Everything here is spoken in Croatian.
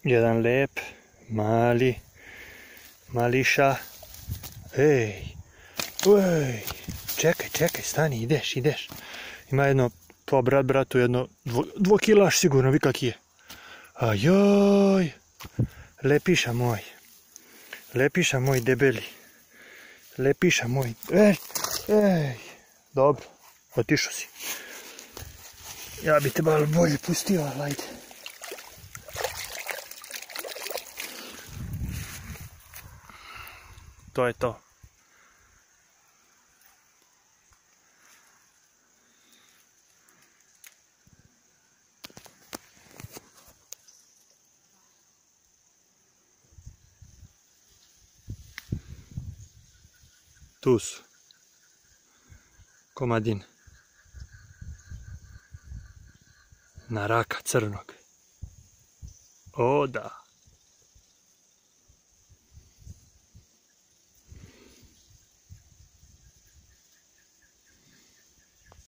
Jedan lep, mali, mališa. Ej, čekaj, stani, ideš. Ima jedno, po bratu, jedno dvokilaš sigurno, vi kak je. Ajoj, lepiša moj debeli. Lepiša moj, ej, dobro, otišao si. Ja bi te malo bolje pustio, ali ajde. To je to. Tu su. Komadin. Na raka crnog. O da.